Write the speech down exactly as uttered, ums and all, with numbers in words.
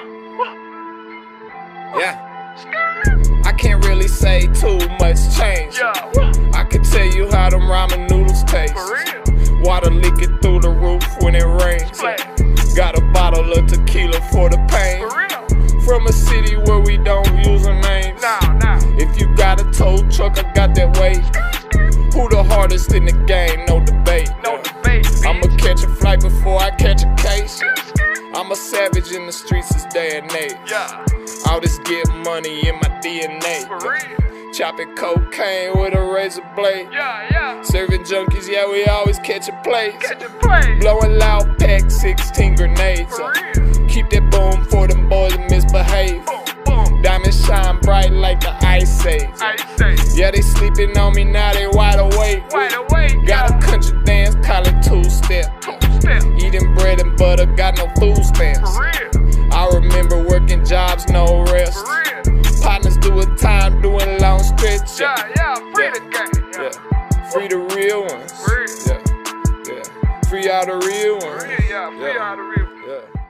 Yeah. I can't really say too much change. I can tell you how them ramen noodles taste. Water leaking through the roof when it rains. Got a bottle of tequila for the pain. From a city where we don't use our names. If you got a tow truck, I got that weight. Who the hardest in the game? No debate. I'ma catch a flight before I catch a case. I'm a savage in the streets this day and age. All this get money in my D N A. Chopping cocaine with a razor blade. Serving junkies, yeah, we always catch a plate. Blowing loud pack, sixteen grenades. Keep that boom for them boys that misbehave. Diamonds shine bright like the ice age. Yeah, they sleeping on me now, they wide awake. Got a country dance, call it two-step. Eating bread and butter, got no food stamps. I remember working jobs, no rest. Partners doing time, doing long stretch. Yeah, yeah, free the game. Yeah, free the real ones. Yeah, yeah, free all the real ones. Yeah, free all the real ones. Yeah.